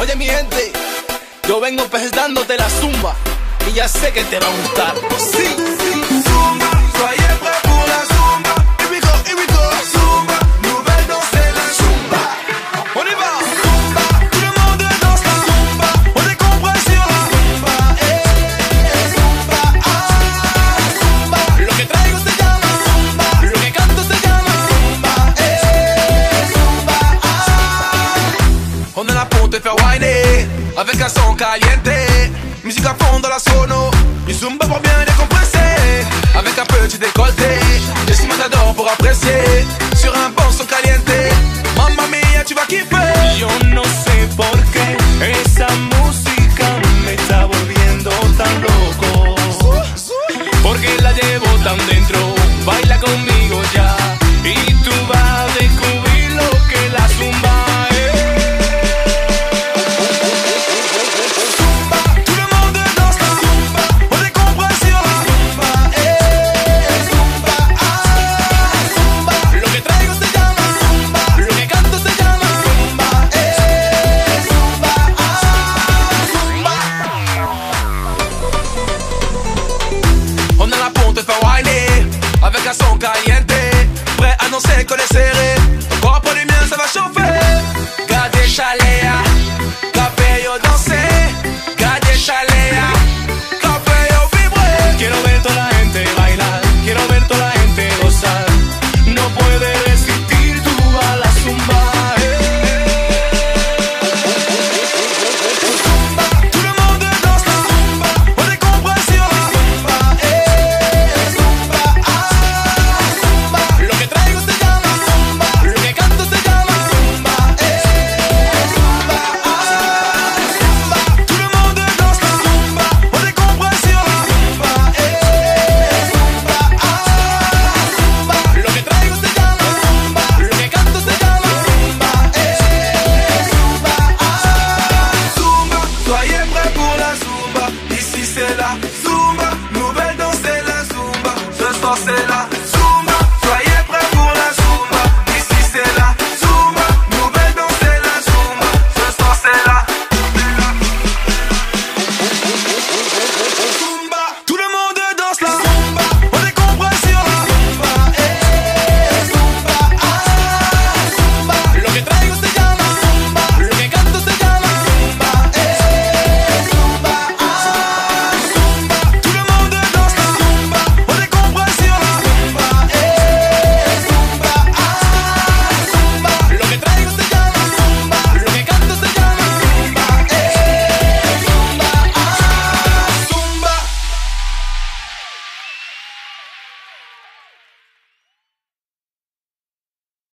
Oye mi gente, yo vengo presentándote la Zumba y ya sé que te va a gustar. Sí, sí. Zumba, soyez prêt pour la Zumba. Here we go. Zumba, nouvelle danse c'est la Zumba. On y va. Zumba, tout le monde danse la Zumba. On décompresse sur la Zumba. Zumba, Zumba. Lo que traigo se llama Zumba, lo que canto se llama Zumba, Zumba. On est là pour te faire wayné avec un son caliente. Musique à fond dans la sono. Une Zumba pour bien décompresser. Avec un petit décolleté. Des matadors pour apprécier. Sur un bon son caliente. Mamma mia, tu vas kiffer.